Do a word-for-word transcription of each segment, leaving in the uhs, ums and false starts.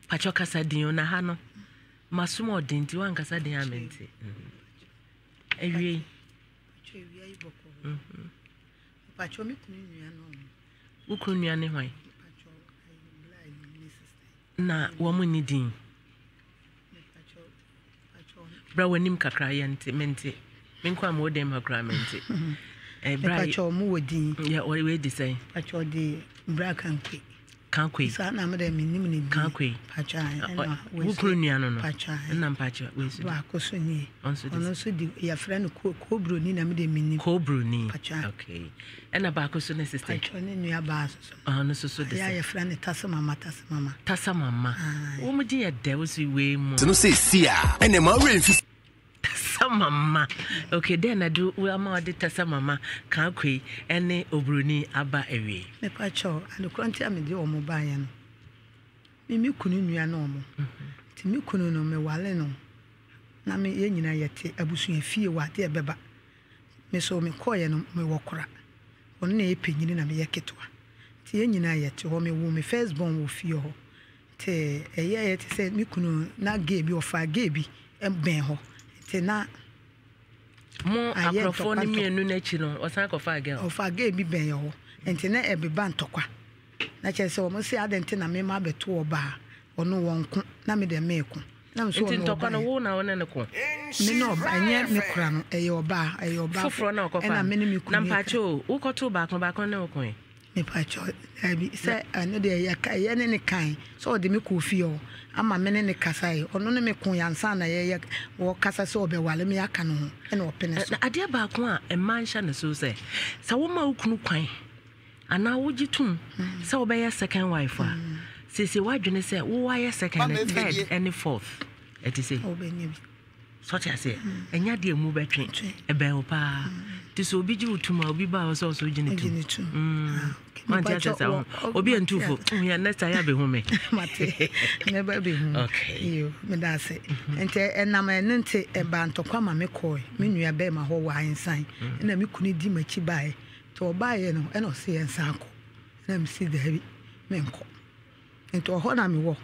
pacho kasa din na ha no masumo din ti wan kasa din amenti ewie pacho ewie iboko pacho mi kunu nua no ukunu nua ne hwan pacho ai ni sister na wo mu ni din pacho pacho bra wanim kakra ya nti menti menkwa mo dem hakra menti eh bra pacho mu wodin ya we di say pacho di bra kankwe kankwe isa na me dem nim ni kankwe pacho na ukunu nua no no pacho na pacho we su ba ko so ni onso ono so di ya friend ko kobro ni na me dem nim kobro ni pacho okay ena ba ko so na sister pacho ni nua ba so ah no so so de ya ya friend tasa mama tasa mama tasa mama wo mu di ya de wo si we mu no say sia ene ma we mfi tasa mama okay then I do we am odi tasa mama kan kwe ene obroni aba ewe me pacho and kranti am de omo ba ya no me me kunu nua no omo ti me kunu no me wale no na me ye nyina yete abusu afie wa de beba me so me koye no me wokora ono na epanyini na me yeketwa ti ye nyina yete ho me wo me first born wo fie ho te eye yete se me kunu na ge bi ofa ge bi emben ho te na mo aprofo ni mienu na chi no osan ko fa ge ofa ge bi ben ho enti na ebeba ntokwa na che se o mo se adenti na me ma beto oba ono wonko na me de meko na mso enti ntokwa no wo na wona ne ko me no ba anye me kura no eye oba eye oba foforo na ko fa na me ne me ku na mpacho wo ko to ba ko ba ko ne ko me pacho abi se ane de ya ka ye ne ne kan so de me ko fi o ama me ne ne kasa ye ono ne me kun yansa na ye ye wo kasa se obe wale me aka no ene opene so ade ba ko a e mansha ne so se sa wo ma ukunu kwan ana wo gitum se wo be ye second wife a sisi wadwene se wo wa ye second and third and fourth eti se obe such as say enya de mu betwe e ben o pa ti so obi ji utuma obi ba so so gine tu mm man ti asa obi entufo ya next ya be hu me mate me ba be hu okay yo me da se ente enam enente e ba ntokwa ma me koy me nua be ma ho wa insan na me kuni di machi bae to bae no e no se ensan ko na me si dabi me nko ento ho na me wo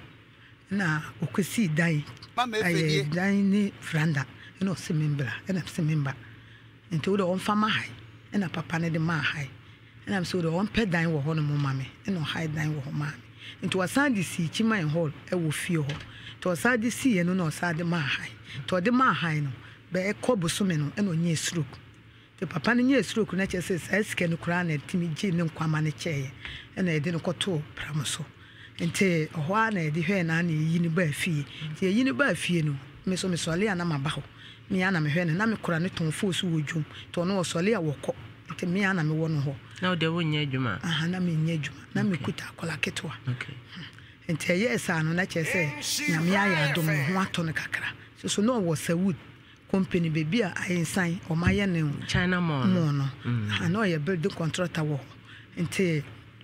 na okwesi dan aye dan ni franda eno se membra ena se memba ento wo de on fama hai ena papa ne de ma hai ena so de on pe dan wo ho no mo mame eno hai dan wo ho ma ento wasan di si chiman hall e wo fie ho to wasan di si eno no sa de ma hai to de ma hai no be e kobuso me no eno nye stroke te papa ne nye stroke na che se sa sika no kura na timi ji ne nkwama ne cheye ena e de no koto pramoso ente ho na e de hwe na na yi ni ba fie te yi ni ba fie no me so me sole ana ma ba ho me ana me hwe na me kura ne tonfo so wodwum to no sole a wokọ ente me ana me wo no ho na o de wo nya adwuma aha na me nya adwuma na me kuta akola ketwa okay ente ye sa no na che se nyame aya adom ho ato ne kakra so so no wo Sawood company baby a ayensan o ma ye ne China mall mo no ana o ye build contractor wo ente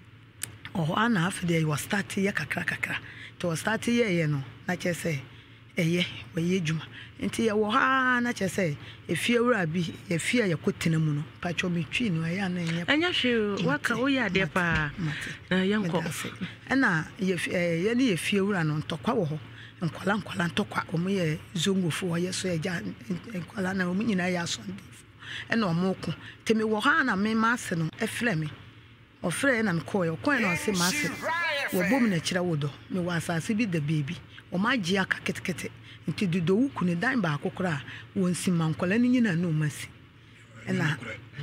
oh ana afide you start ye kakra kakra to start ye ye no na che se eye we ye djuma enti ye wo ha na che se efie wura bi ye fie ye kotena mu no pacho metwi no aya na enye anya hwe waka wo ya de pa na yanko na ye ye ne ye fie wura no ntokwa wo ho nkwala nkwala ntokwa omo ye zongofo wo ye so ye ja nkwala na omo nyina ya so ndifo ena omo ko temi wo ha na me ma ase no efre me ofre na me ko yo ko na se ma ase wo bom na kira wodo me wa asase bi da baby o ma gi aka ketekete nti dodo wuku ne dan ba akokora won si mankola ni nyina no masi ena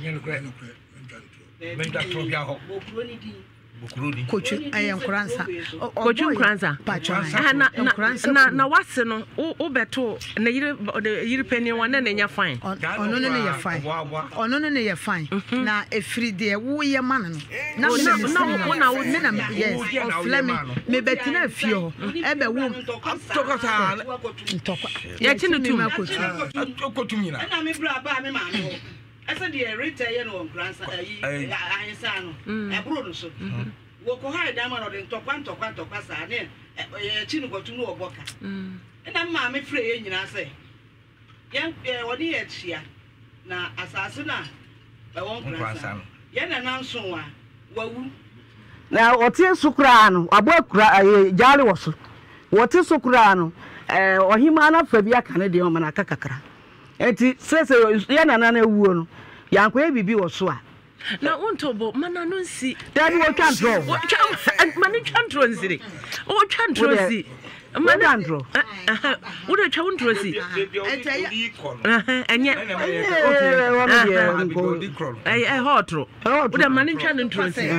Coach ayan Kranza Coach Kranza na na wase no wo beto na yire yire pani wan na nya fine ono no ne ye fine ono no ne ye fine na efiri de wo ye man no na na na wo na na yes of lemme me betina afie ho ebe wo tokota ntokwa ya chinu tum kotumina na me bra ba me ma no asa de retire no Kranza ayi ayensa no e bro no so wo ko ha da ma no de ntokwa ntokwa ntokwa sa ne e chinu gotu no oboka na ma me frɛ ye nyina sɛ yan wodi ye chia na asase na e won Kranza no ye na nanso wa wawu na otie sukra no abo akura jale wo so What is so crano? Or him ana Fabia Canadian or Manacacra. And it says, Yanana woon. Yankwe bibi or swa. Na untobo mana no si. That you can't draw. Mani can't draw city. Oh, can't draw see. Mani can't draw. What a can't draw see. And yet, I hot row. What a money can't draw see.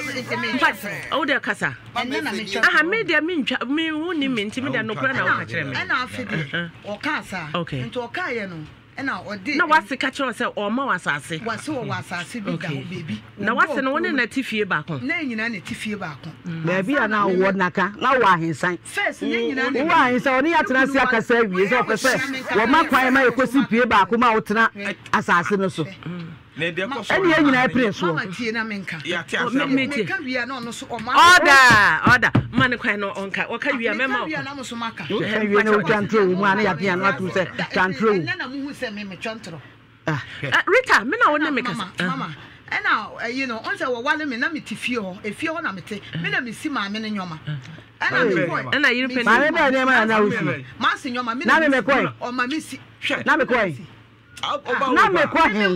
Oh, their casa. I made their mean me only mean to me that no plan out. And I'll fit or casa. Okay. Into a cayenne. Now, no, what's the catcher or more assassin? Was so was I see baby. Now, what's the one in a tiffy back on? Nay, you know, tiffy back on. Maybe I now what naka. Now, why he sang? First, you know, why is only at Nasiaka service of a first. What my choir may question pay back come out assassin or so. And you know, Prince, Mama Tina Minka. We are not so order, order, Maniquano on cat, or can we remember? You know, can't true, money at the end, not to say, can't true. Who sent me Chantro? Rita, me now, Mama. And now, you know, once I was one minute, if you if you want to me, me see my men in your man. And I European, my name, and I will Master, your mamma, or my missy, not a coin. Na me kwa hin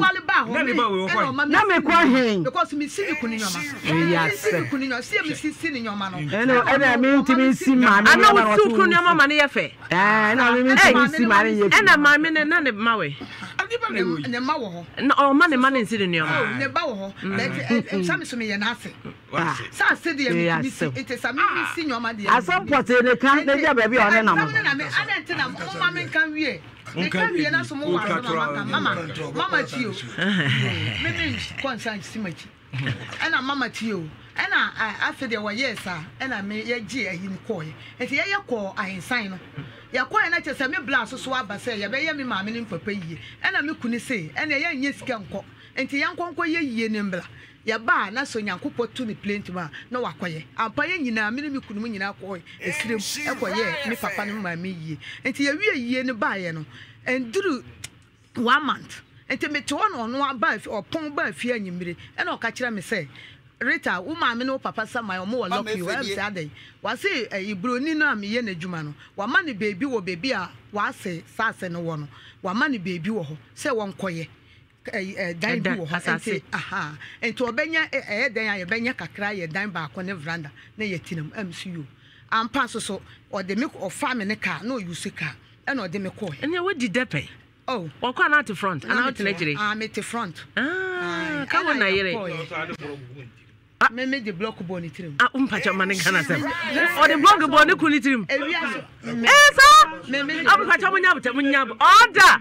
na me kwa hin because me see the kuninyo ma yes kuninyo see me see see nyoma no eno ena me ntimi si ma me na wo su kuninyo ma ne ye fe eh na me ntimi si ma ne ye ena ma me ne na ne ma we ne ma wo ho na o ma ne ma ne si de nyoma ne ba wo ho let some so me ye na ase sa se de me see it is a me see nyoma de asampote ne kan ne ja ba bi o ne na mo na me ana ntina mo ma me kan wie me kan wie na so mo wa mama mama tio me me concern simachi ana mama tio ana afi de wa yes a ana me ye gi ahin koy enti ye ye ko ahinsan no ya koy na che se me bla so so aba se ye be ye me ma me ni papa yie ana me kuni se ana ye nye sika nko enti ye nkonko ye yie ne mbla ya ba na so nyankopo tu ni plenty ma na wakoye ampa ye nyina me ni me kunu mu nyina koy esirem ekoye me papa no ma me yie enti ye wie yie ne ba ye no enduru one month enti me to no no aba opon ba afia nyimire e na o ka kira me say Rita wo ma me no papa sama o mo wo lock you am say adai wa say ibroni no am ye na djuma no wa ma ne baby wo baby a wa say sase no wo no wa ma ne baby wo ho say won koye eh dan bi wo ho enti aha enti obenya eh dan ya benya kakra ye dan ba ko ne veranda na ye tinam M C U ampa so so o de me o family ne car no use car e na o de me ko ene wo di depe oh what can out front and out legere ah me to front ah ka wona yere me me the block bone tirim ah umpacha mane kana sem o the block bone kuli tirim eh so me me umpacha munya buta munya order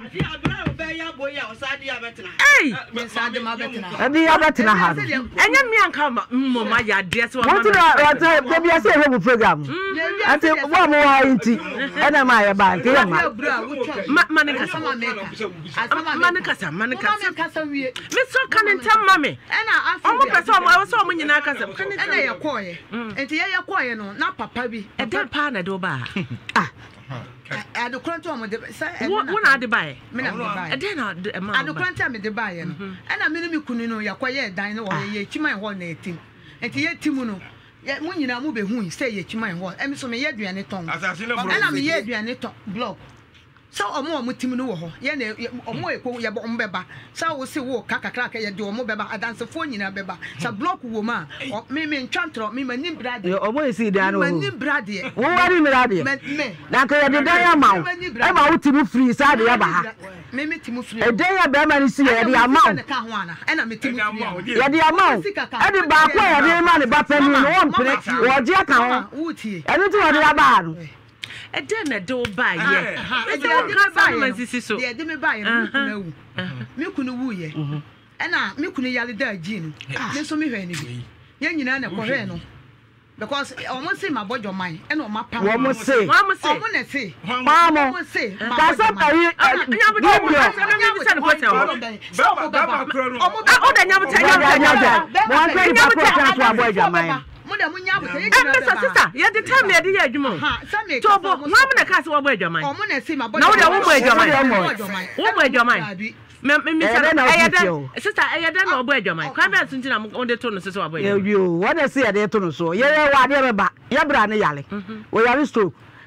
hey me sade ma betena abi ya betena ha enya mi anka mo ma ya de so what what the bia say he program ati wo mo wa inti ena ma ya ba nke ya ma mane kasa mane kasa mane kasa me so kan ntam ma me ena afi omo pese omo so omo nyina kasa ena ye koye enti ye ye koye no na papa bi e de pa na do ba ah ado kronto omo de say wo na de ba me na ba e de na ma ado kronto me de ba ye no ena me ni kunu no ya koye dan no wo ye chiman ho na etim enti ye timu no ye mo nyina mo be hu say ye chiman ho emi so me ye aduane ton ena me ye aduane ton block so omo omo tim no wo ho ye na omo eko ye bo mbeba so wo se wo kakakra ka ye de omo beba adansefo nyina beba sa block wo ma me me ntwantro me mani brade yo omo esi dan no mani brade wo wari mi brade me na ka ye de dan ya mawo e ma wo tim free sa de ya ba ha me me tim free e dan ya be ma ni si ye de amawo ka ho ana e na me tim free ye de amawo e de ba ko ye de ma ne ba pa ni no wo mpre wo je ka ho wutie enu ti wo de ya ba no e de na do ba ye e de ka ba man sisi so de de me ba ye no kuna wu me kunu wu ye e na me kunu yale da ji no me so me hwe ni bi ye nyina na ko hwe no because omo say ma bojo man e na omo pam omo say omo say omo na say mamo omo say ka sa pa yi nya bo do mo nya bo say ko say omo baba omo o da nya bo say nya bo say nya mo an kai ba ko ta to aboja man muda munya bo say e me sister ye the time ye dey adwuma to bo wa mo na ka say wo bo adwaman omo na say ma bojo na wo da wo bo adwaman wo bo adwaman me me me say sister e ye da na obo adwaman kwa be sunti na mo de to no sister obo adwaman yo what dey say dey to no so ye ye wa dey be ba ye bra ne yale wo yale stroke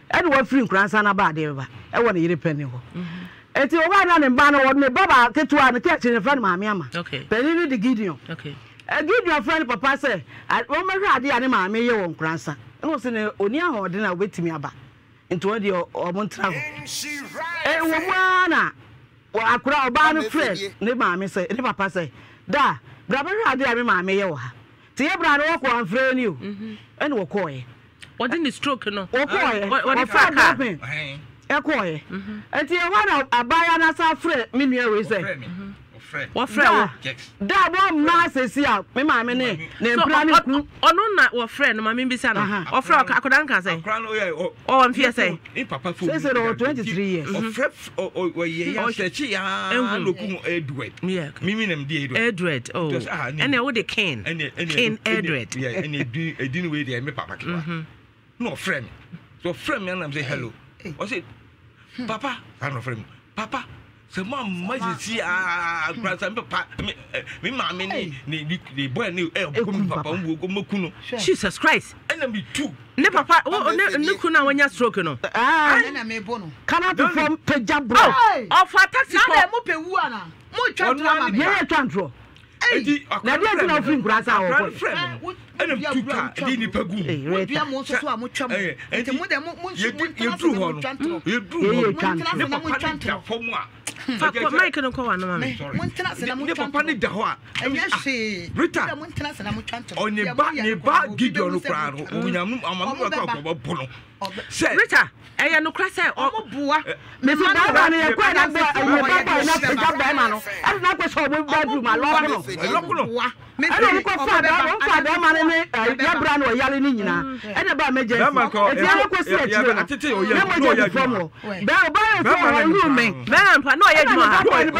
ɛne wa free nkransa na ba de ba ɛwɔ ne yire pani ho enti o ba na ne ba no wɔ ne baba ketua ne ke ne friend maame ama pani ni de Gideon okay a Gideon friend papa say o ma hwɛ ade ane maame ye wɔ nkransa ɛno se ne oni ahode na obetimi aba enti won de o mo ntra ho eh wo mu na wa akura oba no friend ne maame say ne papa say da bra ba hwɛ ade ame maame ye wɔ ha ti ye bra no wɔ ko amfrɛ ni o ɛne wɔ kɔ ye what in the stroke no wɔ kɔ ye what the fuck happen ɛkɔ ye enti ye wa abaya na sa frɛ me nua we say what friend da bo ma sesi a me maame ne ne mpra ne ku ono na wo friend ma me bi sa no o friend akoda nka say akra no ye o amfie say e papa fo say say twenty-three years o friend o ye ya sechi ya loku Edward mimi nam di Edward Edward oh ene wo de Ken Ken Edward yeah ene di edin we de me papa kewa no friend so friend me nam say hello o say papa I no friend papa se mom majesty ah grandson papa me mama ni ni ni boy ni e ko papa wo ko makuno Jesus Christ and me too ne papa wo ne kuna wanya stroke no ah na me bo no kana to from peja bro of a taxi ko na mo pe wu ana mo twa twa ma me ye twa ntro edi na dia ti na free grasa wo ko and me too ka di ni pagu mo bia mo so so a mo twa mo enti mo de mo mo ye du ho no ye du ho ne papa ni da fo mo a Fakwa Mike no kwa no mama. Montana se na mo twa. Ne papa ni da ho a. Ehwe. Rita. Montana se na mo twa ntro. Oni ba ne ba Gideon no kra no. Onyam amamu ka ko bo no. Rita, eya no kra se o mo bua. Me fi ba na ye kwa na ba ye ba na pe ja ba ma no. E na ko so bo ba du ma lo ko no. Lo ko no. Me fi ko fa da no fa da ma ne ya bra no yale ni nyina. E na ba me je. E ti na ko si e ti no. Atete o ya no ya ju. Ba ba ye so o lu me. Ba mpa no ye ju ha.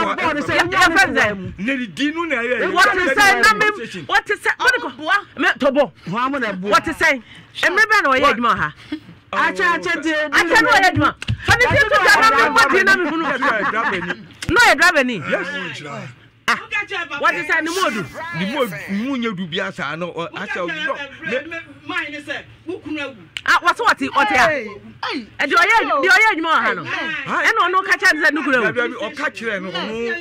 Ya friends them. Ne di nu na ye. What is say na me? What is say? What ko bua? Me tobo. Ho am na bua. What is say? E me ba no ye ju ha. Acha acha de. Acha no ye ju. Fa ni ti tu da na me what na me hunu. No ye driver ni. Yes. Ah, what is that? Modu? The modu, Munya do be as I know. I tell you, mine is a Wukuna. Ah, what's what? What? Hey, and do I do I have more? I don't know. Catch us at Nukulo or catch you. Do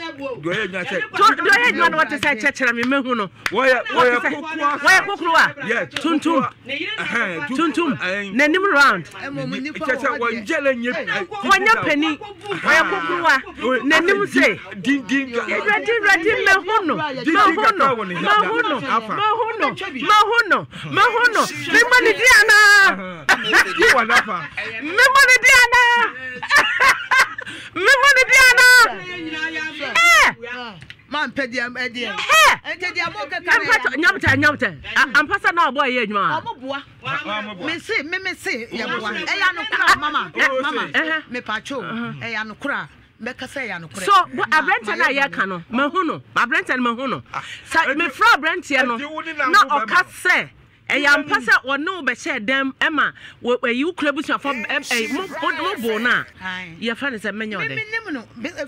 I have what to say? Church and Mehuno. Why, why, Kukua? Yes, Tuntum, Tuntum, Nenim round. One jelly, one penny. Why, Kukua? Nenim say, Ding Ding. Ready, Mahono, Mahono, Mahono, Mahono, Mahono, Mahono, Memani Diana, you are not Memani Diana, Memani Diana, eh, man, Pediam, Eddie, eh, and Tedia Moka, Nyamta, Nyamta, I'm passing now, boy, you know, me see, me see, Ayano, Mama, Mama, me Pacho, Ayano Kra. So, a brent and I cano, Mahuno, my brent and Mahuno. So, me fra brent, no, no, or cat say, a young passer or no, but said them, Emma, where you club with your phone, a bona. Your friend is a menu. Minimum,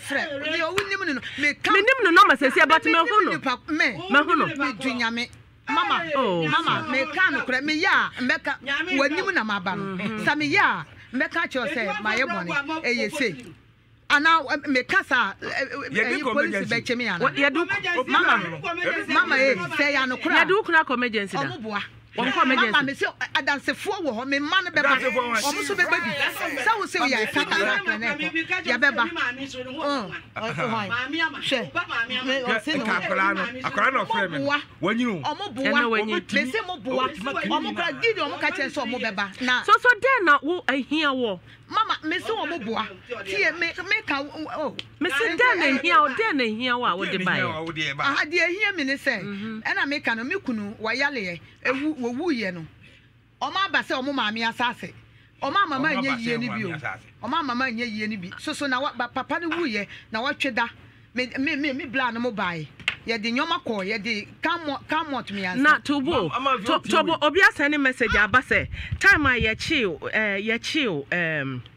no, say about Mahuno, Mahuno, me. Mama, oh, Mama, me can't me ya, Mecca, when you know my bam. Sammy ya, Mecca, say, my money, a say. And now me casa police be chemi ana what you do mama mama say ya no kra you do kra emergency da one come emergency mama me say adansefo wo ho me man be ba o mo so be ba bi say wo say ya kaka na na ya be ba oh mami ama she me say no akara no akara no frame when you o mo boa me say mo boa o mo kra gidi o mo ka che say o mo be ba na so so den na wo ahia wo mama me say o mo boa tie me me ka oh me say den na ahia o den na ahia wo a wo de ba ah de ahia me ne say e na me ka no me kunu wa yale ewu wo ye no o ma ba say o mo maami asase o ma mama nye yie ni bi o o ma mama nye yie ni bi so so na papa ne wu ye na wa tweda me me me bla no mo bai ye de nyoma ko ye de come come out me answer na tobo tobo obi asend message aba say time a ye chill eh ye chill um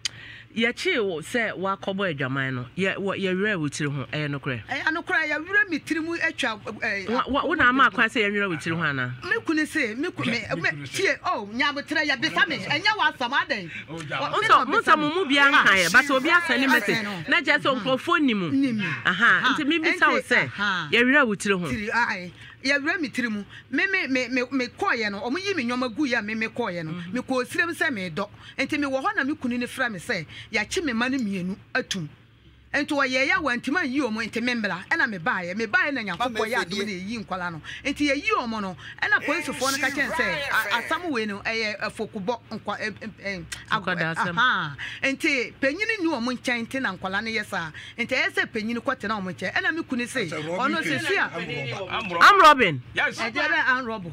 ya chi wo say wa kobo adwaman no ye ye wura wutiri ho eh no kre eh no kre ya wura mitiri mu atwa wo na ama akwan say ye wura wutiri ho ana me kunu say me ku me tie oh nyabotre ya bisa me enya wa asama den so mo so mo mu bia nkan ye but obi asani message na je so microphone ni mu aha nti me bisa wo say ye wura wutiri ho ai ya wura mitiri mu me me me me koye no omo yi me nyoma gu ya me me koye no me ko sirem say me do enti me wo ho na me kunu ni fra me say ya chi me ma ne mienu atum enti wo ye ya wantima yi omo enti membra ena me baaye me baaye na nyankopɔ ya do na yi nkwala no enti ye yi omo no ena police fo no ka chen say asam we no eye afokubɔ nkwa akwada asam aha enti penyini ni omo nkyɛn enti na nkwala no yesa enti eye say penyini kwete na omo nkyɛn ena me kunu say ono sesi a am Robin yes ejebe an robo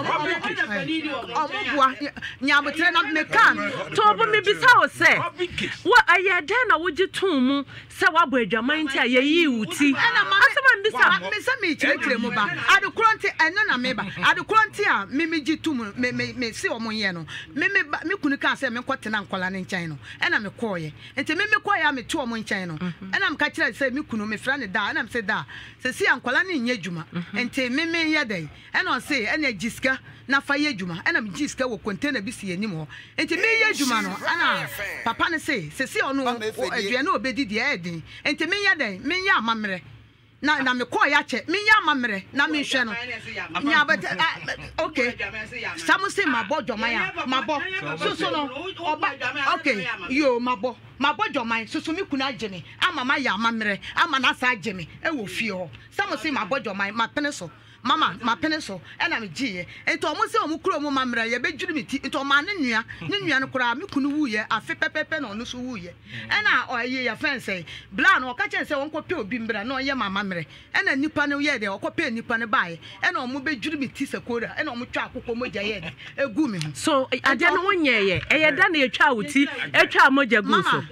omo bua nyabotre na me kan to bo me bisa wo say wo aye den na wo gitun mu se wa bo adwaman ti ayi wuti asema mbisa me se me kirekire mu ba adekronti eno na me ba adekronti a me me gitum me me me se omo ye no me me me kunu ka se me kwotena nkola ne nkyɛn no ɛna me kɔɔye enti me me kɔɔye a me to omo nkyɛn no ɛna me ka kyerɛ se me kunu me fra ne da ɛna me se da se si ankola ne nye dwuma enti me me ye dai ɛna se ɛna giska na fa ye dwuma ɛna me giska wo container bi si anim ho enti me ye dwuma no ɛna papa ne se se si ono aduane obedi de ɛden enti me ye dai me ya amamre na na me call ya che me ya amamre na me hwe no nya but okay samu se mabo dwoman ya mabo so so no oba okay yo mabo mabo dwoman so so me kuna ageme ama ma ya amamre ama na sa ageme e wo fie ho samu se mabo dwoman ma pene so mama ma pene so e na me giye ento omo se omo kuro omo mamra ye bedwiri mi ti ento ma ne nua ne nua no kura me kunu wuye afe pepepe na ono so wuye e na oye ya fense bla na oka chen se won kope obi mbra na oye mama mre e na nipa ne ye de okope nipa ne bae e na omo bedwiri mi ti sekora e na omo twa akokɔ moja ye de egu mi ho so ade no wonye ye e ye da na etwa wuti etwa moja gu so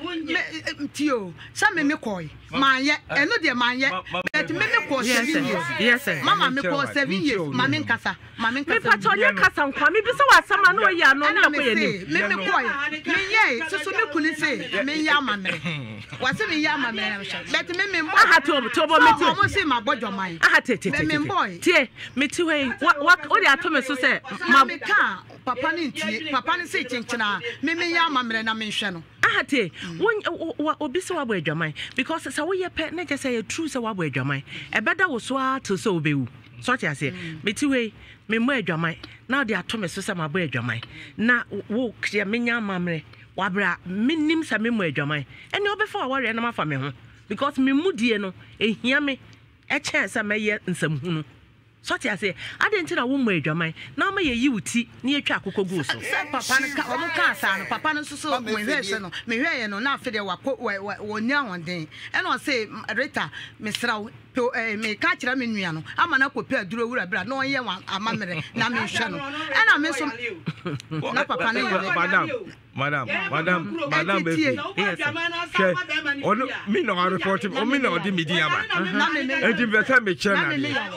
tio sa me me koi manye eno de manye but me me ko seven years yes sir mama me ko seven years mama nkasa mama nkasa me pato ye kasa nkwa me bi so wasama na oya no na ko ye ni me me koi me ye so so me kuni say me ya mamre wase me ya mamre but me me mbo aha to to bo me ti mo say ma bojo man aha te te te me boy tie me ti we wa o de ato me so say ma me ka papa ni ntie papa ni say chenchena me me ya mamre na me hwe no ahate won obi se wa bo adwaman because sa wo ye pe na je say true se wa bo adwaman e beda wo so a to so obewu so ti ase meti we me mo adwaman na de ato me so se ma bo adwaman na wo kre me nya mamre wa bra minim sa me mo adwaman ene obefa wa re na ma fa me ho because me mudie no ehia me e chen se me ye nsamhunu so ti ase adenti na wo mo adwaman na ma ye yiwuti na etwa akokɔ gu so papa no ka omo ka asa no papa no so so me hwe se no me hwe ye no na afede wa wo nya honden e no say Rita me sraw me ka kira me nua no ama na kopi aduro wura bra na onye amamere na me hwe no e na me so na papa no ye madam madam madam madam be yes ono me no report o me no di media ba e di better me channel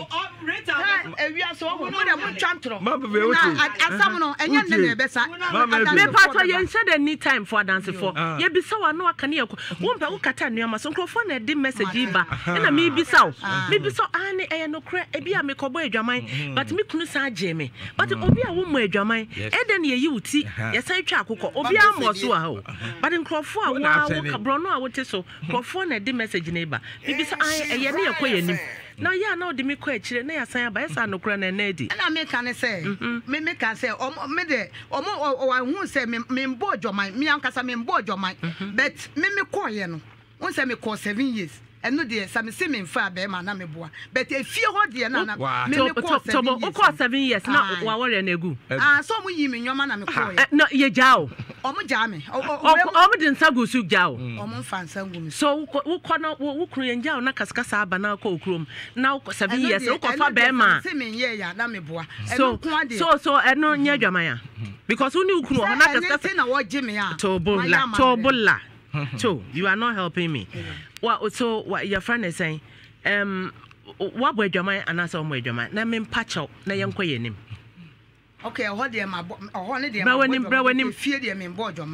e wi aso ho mo de mo twantro ma be o ti asam no enye ne ne be sa me pato ye nse de need time for dance for ye bi sa wa no aka ne yakọ wo mpa wo kata nua ma so nkrofo na de message ba e na me bi sa me bi so ane e no kre e bi a me kobo adwaman but me kunu sa age me but obi a wo mo adwaman e de ne ye wuti ye sa twa akokɔ obi a mo so a ho but nkrofo a wa wo kabro no a wo te so nkrofo na de message ne ba me bi so ane e ye ne yakɔ ye nim na ya na odi me kwa akire na ya san aba esa no kura na na edi na me kan say me me kan say o me de o mo o hu say me me mbo dwoman me ankasa me mbo dwoman but me me call ye no won say me call seven years eno de sa me se me mfa be ma na me boa but e fie ho de na na me me call seven years o call seven years na wa wore na egu ah so mo yi me nyoma na me call ye no ye jao o mo ja me o mo de nsa go su jao o mo mfa nsa go mi so wo kɔ na wo kru ye jao na kaskasa aba na kɔ okrom na seven years wo kɔ fa be ma se me ye ya na me boa so so so eno nya dwaman ya because uni ukru ho na kaskasa na wo je me ya to bola to bola so you are not helping me what so what your friend is saying um what boy dwaman anasa o mo dwaman na me mpacho na ye nkɔ ye nim okay ho de ma ho ne de ma fie de me bo dwaman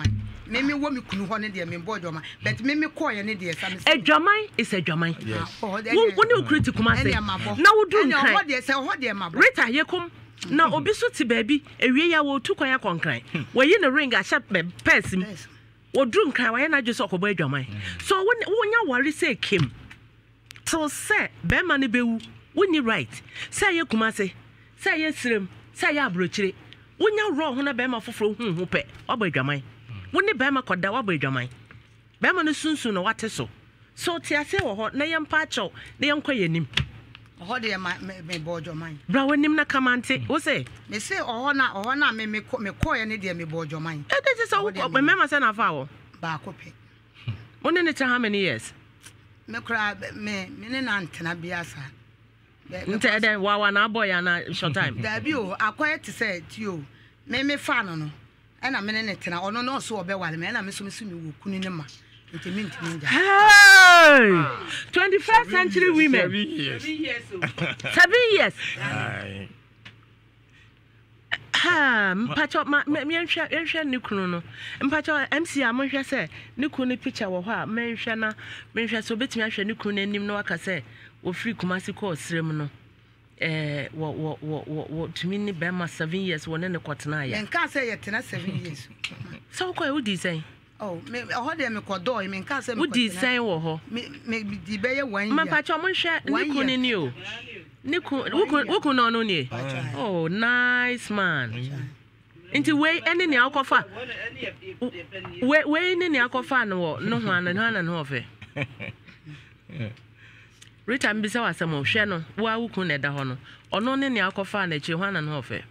me me wo me kunu ho ne de me bo adwaman but me me call ye ne de sam adwaman is adwaman wo ne critical ma say na wo dun kan ho de say ho de ma Rita yekom na obi so ti baabi ewie ya wo tu kwan akonkran wo yi ne ring a sharp person wo dun kan wa ye na just okobo adwaman so wo nya worry say kim so say be ma ne bewu wo ni right say ye kuma say say ye sirem say ye abrochire wo nya ro ho na be ma foforo hu hu pe obo adwaman wo ni be ma koda wo bo adwaman be ma no sunsun no wate so so ti ase wo ho na ye mpa acho na ye nkwa yenim ho de me bo adwaman bra wonim na kamante wo say me say oho na oho na me me me call ye ne de me bo adwaman e de say wo me mema say na fa wo ba ko pe wo ne ne how many years me kra me me ne na antena biasa nte de wa wa na boy na short time da bi o akwai te say ti o me me fa no no e na me ne tena ono no so obe wale me na me so me so me wo kunu ne ma nte me nte me nja hey twenty-first century women seven years seven years ha mpacho ma me nhwe nhwe ne kunu no mpacho M C a mo hwe se ne kunu ne picture wo ho a me nhwe na me nhwe so betimi ahwe ne kunu anim no waka se wo free kumasi ko osrem no eh wo wo wo wo tumi ni be ma seven years wo ne ne kotena ya nka se ye tena seven years so ko e udi sen oh me ho de me kodo me nka se me udi sen wo ho me me di be ye one year ma mpacho mo hwe ne kunu ni o Niku wuku no no ni oh nice man inti we ene ni akofa we we ene ni akofa no no ho an no an no ofe Rita mbisa wasem hwe no wa wuku na da ho no ono ne ni akofa na chi ho an no ofe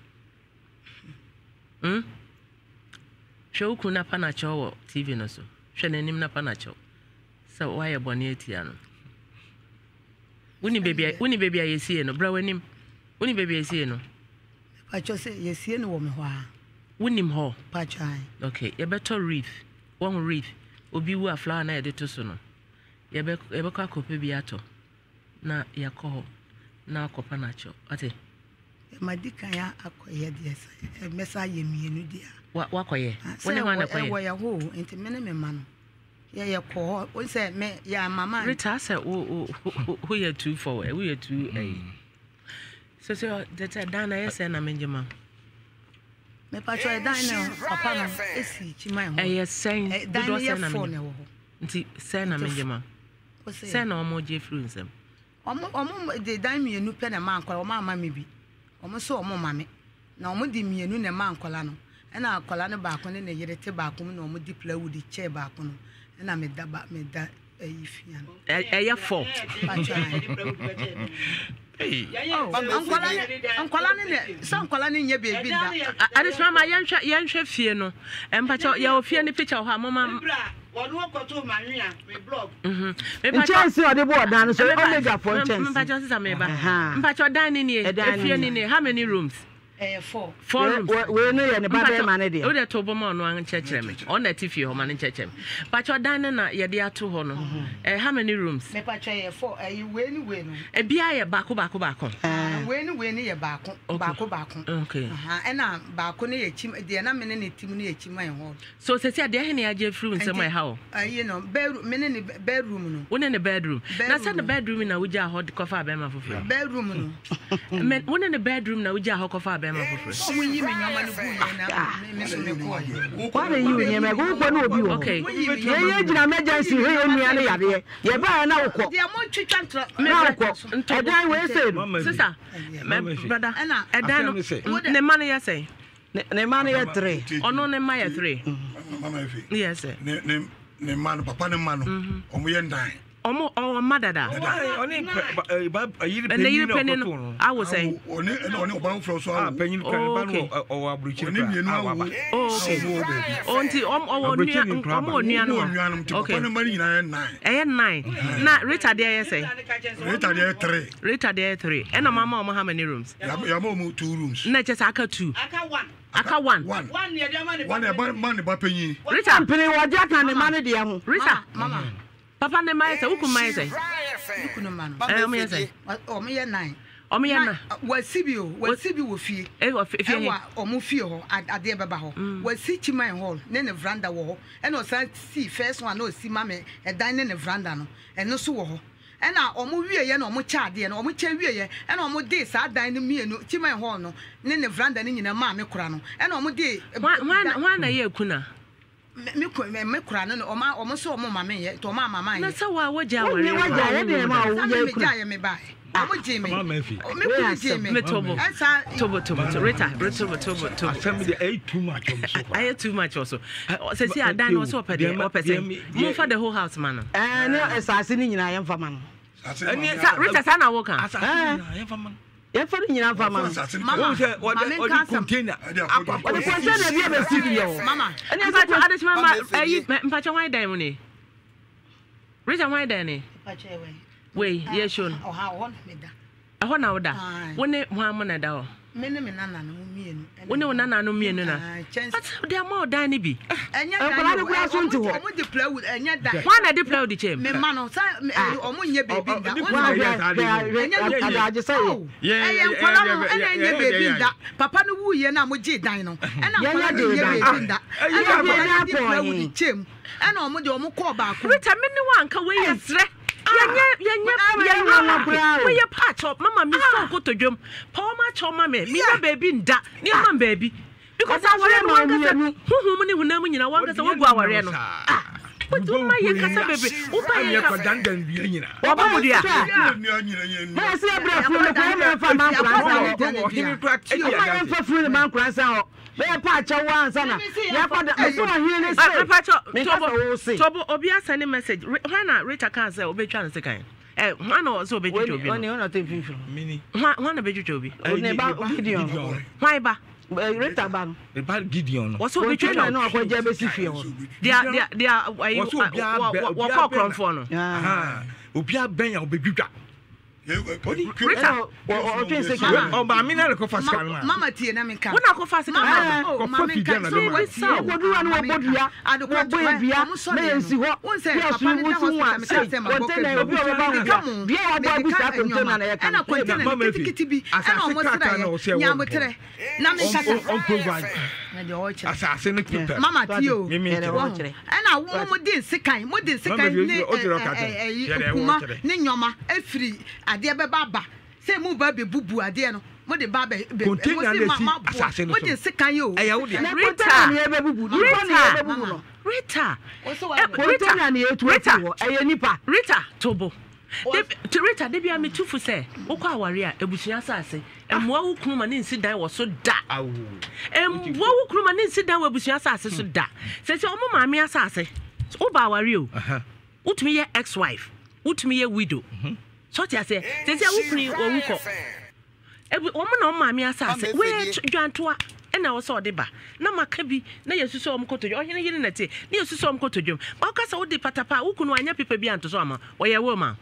hm hwe wuku na pa na cho wo T V no so hwe na nim na pa na cho so wa ye boni etia no Uni baby, uni baby ayesie no, bra wanim. Uni baby ayesie no. Pacho say yesie no wo me ho a. Wonim ho. Pacho ai. Okay, you better reef. One reef. Obi wu afla na yede to so no. Ye be ye be kwa kope bi ato. Na yakọ na akopa na cho. Ate. Madika ya akoye de say. E mesa ye mienu dia. Wa wakoye. Woni ho na koye. E wo ya ho, enti mene me ma no. Yeah, yeah, call. We say, me, yeah, mama. Rita said, oh, who you two for? We are two, eh? So, so that's a dana, yes, and I'm in your mom. Me patch a diner, papa, is he, my home? Yes, saying, Dana, phone. Send I'm in your mom. Send no more Jeffrey. Almost the dime me a new pen a man called mamma, maybe. Almost so, mammy. Now, Mudi me a new man colano, and I'll call on a back on a year tobacco, no more deep play with the chair back on. And I made that back, made that a fian. A four. Hey, I'm calling it. Some calling your baby. I just want my young young chef here, no. And but your fear the picture of her mamma. One walk to Maria, we blog. Hm. Maybe chance you the board down so omega for chance. But just a member. But your dining here, dining here. How many rooms? Eh four. Four rooms. We know you the bad man there. O de to bomo no an chechre me. On the T V ho man chechre. But your dining na ye de ato ho no. Eh how many rooms? Me pa twa four. Eh we ni we no. E bia ye bako bako bako. Ah we ni we ni ye bako. Bako bako. Okay. Aha e na bako ne ye chim de na me ne ne tim ne ye chim an ho. So se se de he ne age free nsem e ha ho. Ah you know bedroom me ne ne bedroom no. Wone ne bedroom. Na se the bedroom na wuja ho de kofa abema foforo. Bedroom no. Me wone ne bedroom na wuja ho kofa abema foforo. You mean nyama no buye na me so me ko. Kwa na you nyama go kwa na obi wo. Okay. Ye ye gina emergency he ye nua na yade. Ye ba na wokọ. Dia mo twitwa ntra. Na wokọ. Edan we say no. Sister. Me brother. Na edan no. Ne man ye say. Ne man ye three. Ono ne man ye three. Mama Efi. Yes sir. Ne ne ne man papa ne man no. Omo ye ndan. Omo o madada. Oni ba ayiri penny no. I was saying. Oni oni oba fro so ah penny kan ba no o abruchi oni mienu awu. Oh okay. Onti om o nua omo nua no. Okay. Papa ne man nyina nine. Eh nine. Na Rita there you say. Rita there three. Rita there three. And mama omo how many rooms? Ya mama two rooms. Na just aka two. Aka one. Aka one. One. One near the money. One e man ba penyi. Rita Company wa jaka ne man dia ho. Rita. Mama. Papa ne mai say, uku mai say. Uku no man. Eh, o me say. O me ye nine. Omo ye na. Wasi bi o, wasi bi wo fie. Eh wo fie. E wa omo fie ho, ade beba ho. Wasi chiman hall, ne ne veranda wo ho. E no san see first one no see mame, e dan ne ne veranda no. E no so wo ho. E na omo wie ye na omo cha ade no, omo cha wie ye. E na omo de sa dan ne mienu, chiman hall no, ne ne veranda ne nyina ma me kura no. E na omo de Wan wan na ye kuna. Me ko me kura no omo omo so omo mame ye, to ma mama ye. Na sa wa woja ware. Ni woja ye de ma wo ye kuna. Me ba. Omo Jimmy. Mama fi. Me ko Jimmy. Me tobo. Tobo tobo. Rita, tobo tobo tobo. Asem de eh too much on so. I too much also. Say see adan no so pede o person. Move for the whole house man. Eh no esase ni nyina ye mfa man. Rita sa na wo kan. Asase ni mfa man. Ye fa ni nyina mfa man. Mama, what container. O de container bi e be studio. Mama. Ani asa to ade mama eh mpacha wan dan mu ni. Rita wan dan ni. Mpacha we. Wei, ye show. Oh ha won me da. Aho na wo da. Wone ho am na da ho. Me ne me nana no mienu. Wone wo nana no mienu na. But dey am dan ni bi. Enya da. no kura so nti ho. Omo de play with enya da. Wan na dey play with chem. Me ma no sa omo nye baby da. Wa ya adaje say. Eh nkwala no ena nye baby da. Papa no wu ye na mo gi dan no. Ena nkwala no nye baby da. Ena nkwala dey play with chem. Ena omo de omo call back. Rita me ni wan ka we yesre. Yenye yenye yenye we ye patch up mama me so go to dwom pa o ma cho mama me na baby nda ni mama baby because aware no wan kasa huhum ni hunam nyina wan kasa wagu aware no ah what do my ye kasa baby o ba ye ka dandan bi nyina o ba mu dia ma se abra fu no ko me fa man kransa o ma fa fu no man kransa o me pa cha wan sana ya fa da so hin ne say pa cha tobo tobo obi asane message when na Rita can say obetwa no second eh when na so obetwa obi no no te finfin mini when na obetwa obi ne ba Gideon why ba Rita ba e ba Gideon what's obetwa no akwaje be si fie ho dia dia dia wo call cron for no ah obi aben ya obedwudwa Rita o tin se ka o ba mi na ko fasika no mama tie na me ka wona ko fasika mama ko fafi dia na do we say woduwa no bodua adokwa bia na yensi ho won say papa ne da wa say container obi o ba ho bia wa ba bu sa container na ye ka na container tikiti bi ana o mo sra ya nyamotre na me ka on provide na de o chere asase ne keep mama tie o chere ana wo mo din sikan mo din sikan ne eh kuma ne nyoma afiri ade beba ba say mu ba be bubu ade no mo de ba be container na si asase no mo de sikan yo eh ya wo de Rita na ye be bubu Rita Rita container na ye tu wo eh nipa Rita tobo to Rita de bia me tufu say wokọ aware a ebusua asase emwa wo kunu ma ne nsi dan wo so da awu emwa wo kunu ma ne nsi dan wo ebusua asase so da say say omo maame asase wo ba aware o utumi ye ex wife utumi ye widow so tia say say say wo kunu wo wuko ebu omo na maame asase we dwantoa ena wo so de ba na maka bi na yesu so omkoto jo ohene yiri na tie na yesu so omkoto jo ba ka sa wo de patapa wo kunu anya pepa bi anto so ama wo ye wo ma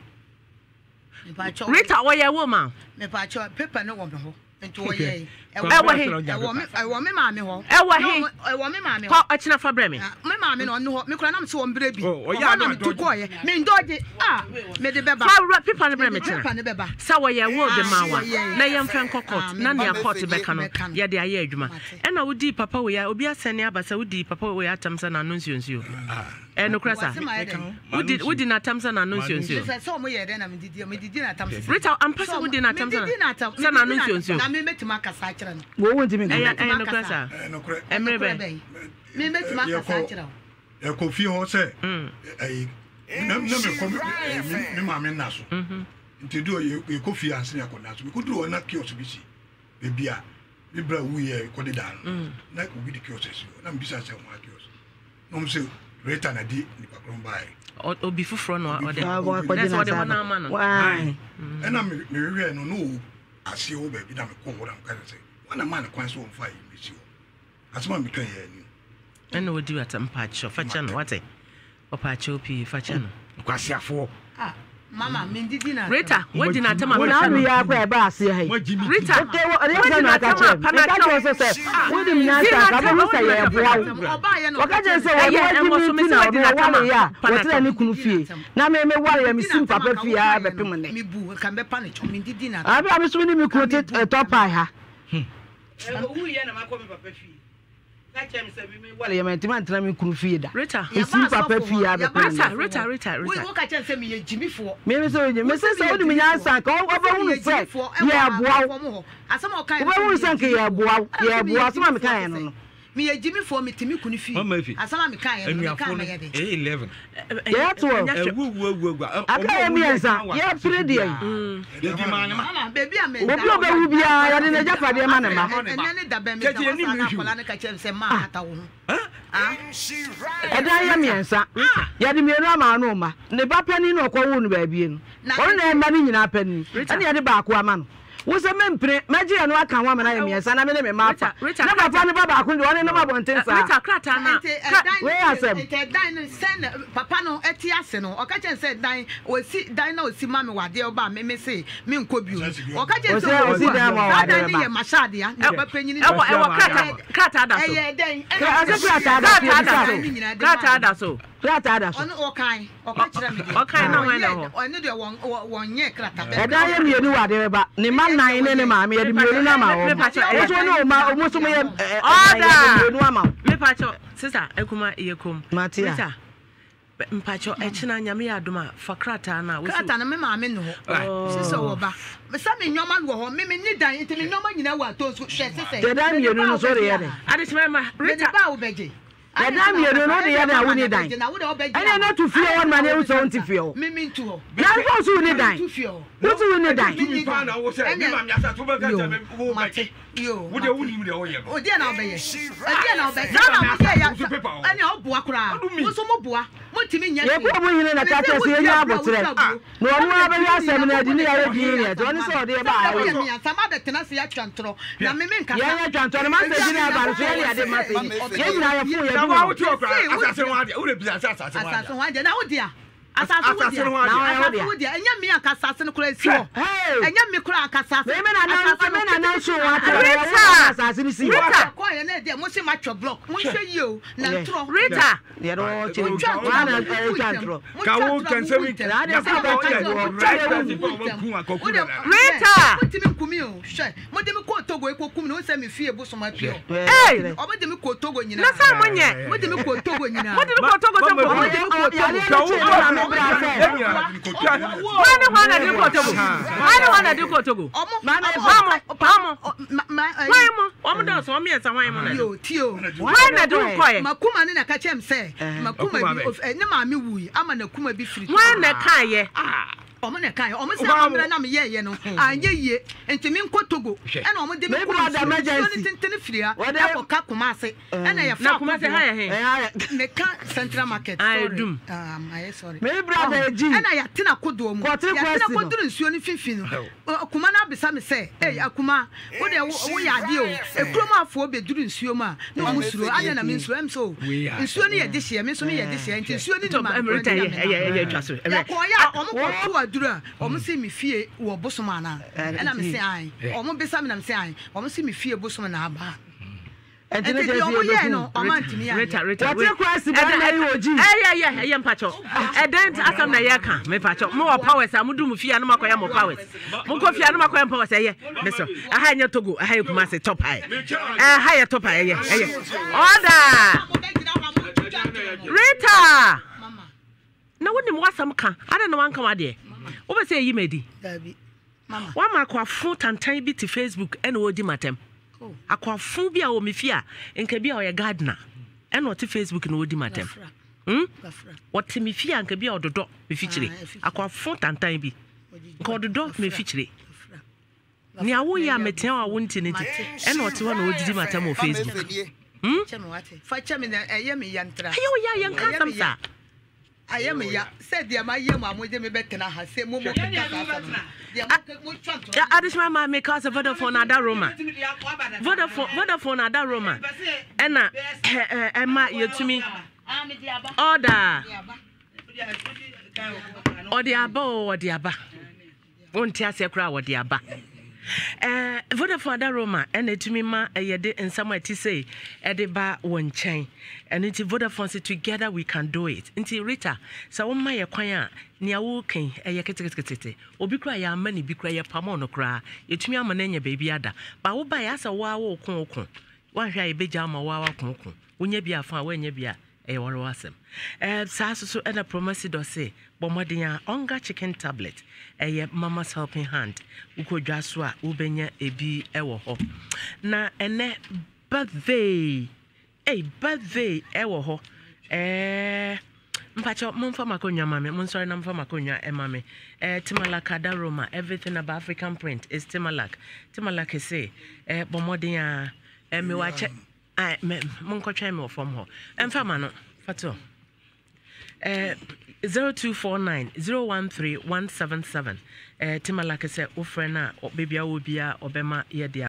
Rita wo ye wo ma me pa cho pepa no wo me ho ento wo ye e wo he e wo me e wo me maame ho e wo he e wo me maame ho ko achina fa bre me me maame no no ho me kura na me so wo mbre bi o ya na me tu ko ye me ndoje ah me de beba fa pepa ne bre me pepa ne beba sa wo ye wo de ma wa na ye mfa court na ne court be ka no ye de aye adwuma e na wo di papa wo ya obi asane abasa wo di papa wo ya atamsa na no nsuonsuo eh no krasa wo di wo di na atamsa na no nsuonsuo so mo ye de na me didi me didi na atamsa Rita am person wo di na atamsa na na no nsuonsuo na me metima kasa kire no wo wo ntimi eh eh no krasa no kre emre be me metima kasa kire e ko fi ho se eh na me ko me ma me na so nti do e ko fi anse ya ko na so me ko do na kiosk bi si be bia me bra wu ye ko de dan na ko bi de kiosk si na me bisa se mo kiosk no me se Rita na di ni pa kron bai obi fufuro no o de wa ko de na sa wa e na me me we no no ase wo ba bi na me ko wo ram ka se wana man kwan so mfa yi me si wo asema me kan ye ni ena odi atampa cho fa cha no wate opa cha opi fa cha no kwasiafo ah Mama, mindidi na. Rita, what did not tell my Now we are by bass here. Rita, okay, what is not a catch? Also said, with him now, I say, what I just say, I was so yeah, what's any could now may worry me soon, Papa Fee, I have a permanent. Me boo, can be punished. Mindidi na. I was winning me quoted a top by her. Who you and my Papa Fee? Well, you might demand to me could feed. Rita, you see Papa Fee, Rita, Rita, Rita, we look at you me Jimmy for. Maybe so, you Missus Odin, I call over friend. Yeah, wow. As some kind of sank here, wow, yeah, wow, some kind. Me a Jimmy for me to me couldn't feel. As some kind of eleven. Yeah, twelve. I can't be as yeah, pretty. Mamma, baby, I'm a baby. I didn't just for the man. And then the baby, and I am answer. Yadimira Noma, never penny no call baby. Only money in a penny. And the other back woman. What's a man? Magic and what can woman I am? Yes, and I'm in a map. Rita, never found about I couldn't want to want to Rita Cratana. Where I said, Dine send Papano Etiaseno, or catch and said, Dine or see Dino, see Mamma, what dear Obama may say, Min Cobu, or catch and say, Mashadia, never penny. Cratada, so. Cratada, so. All kind, all kind of one, one year crack. And I am you do but the man nine and a mammy at the Murinama. Which one of my almost a million? Order! Sister, Ekuma, Ekum, Matia. Mpacho, Echina, Yamia Duma, Fakrata, now. Crata, Mamma, no. So, but some in your man will maybe need dying to me. No man, you know what those who share. Then you know, sorry. I just remember Rita Begging. And I'm here, no, the other I wouldn't die. And I'm not to feel one man else on to feel. Me too. Now, what's who need die? What's who need die? You would you wouldn't know. Oh, dear, I'll be. Again, I'll be. And your bois, what's more bois? What do you mean? You're probably in a catch as you are, but no one ever has seven. I didn't have a don't saw the about some other tenacity at Chantro. Now, me make a Chantro, my dinner about really I did my thing. Assassin, and you me a assassin crazy. And you me crack assassin. Women are not sure what assassin is. Rita, quiet, there must be much of block. Monsieur, you, Rita, you're all children. Can say we can. Rita, put him in Cumio. Shut. Madame Cotogo, Cumu, send me fear bosom my pure. Hey, or Madame Cotogo, you know, someone yet. Madame Cotogo, you know. What did Cotogo? Why don't want to do Cotogo? Why don't want to do Cotogo? Mama, Pamo, Mama, Mama does want me as a woman. Tio, why not do quiet? Makuma in a catch him say, Makuma of Namami Wui, I'm an Akuma be free. Why not Kaye? Omone kai omo se amra na me ye ye no anye ye ntimi nkotogo e na omo de me ko da emergency tentene firia e ko ka kuma ase e na ye fa kuma se ha ye me ka central market sorry um I sorry me brother eji e na ya tena kodo mu ya tena koduru nsuo ni fifi no kuma na bisa me se eh akuma wo de wo ya de o e krom afo obeduru nsuo mu a na omo suro anya na me nsuo em so nsuo ni ye de hye me so me ye de hye nsuo ni ma emrita ye ye ye twaso e ko ya omo ko dura omo se me fie wo bosom ana e na me se ai omo besa me na me se ai omo se me fie bosom na aba enti ne dey omo ye no omo antimi ya reta reta we kwasi ba na yi oji eh yeah yeah yeah mpacho e den asam na ye ka me pacho mo wo powers amudu mu fie na makoya mo powers mo ko fie na makoya powers eh me so aha nya togo aha kuma se top high eh ha ya top high eh eh order reta na woni mo wasam ka ada na wanka wade wo be say yi medi dabi mama wa ma kwa fu tantan bi ti Facebook e na odi matem oh akwa fu bi a o me fia enka bi a o ye gardener e na o ti Facebook na odi matem hm what me fia enka bi a ododo me fichire akwa fu tantan bi enka ododo me fichire ni awo ya meten a wo nti nti e na o ti ho na odi matem o Facebook hm cheme wate fa cheme na eye me yantra ayo ya yanka samsa I am ya said dear my yam with me better ha say mo mo additional my make us a Vodafone ada Roma Vodafone Vodafone ada Roma ena ema yetumi order ɔde aba o ɔde aba wonte ase kora ɔde aba eh Vodafone ada Roma ena etumi ma yede nsam ati sei ede ba won nkyɛn ene ti Vodafone say together we can do it nti Rita sa wo ma ye kwan a nea wo kan eye keteketete obi kura ya ama ne bi kura ye pamo no kura etumi ama na nya baby ada ba wo ba ya sa wo awo kon kon wan hwa ye beja ama wo awa kon kon wonya bi afa wo nya bi a eye woro wasem eh sa so ena promise do say bomodin onga chicken tablet eye mama's helping hand ukodwa so a ubenya ebi ewo ho na ene birthday eh birthday ewo ho eh mpacho momfa makonya mame monsori na mfa makonya e mame eh Timalaka da Roma everything about African print is Timalak Timalak say eh bomodin a eh me wache ai monkotwa me from ho emfa ma no fato eh zero two four nine zero one three one seven seven eh Timalaka say o friend na baby a obia obema ye